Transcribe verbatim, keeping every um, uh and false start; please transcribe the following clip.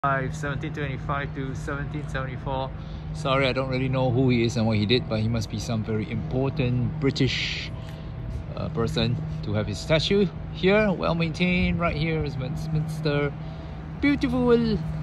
seventeen twenty-five to seventeen seventy-four. Sorry, I don't really know who he is and what he did, but he must be some very important British uh, person to have his statue here, well maintained. Right here is Westminster. Beautiful.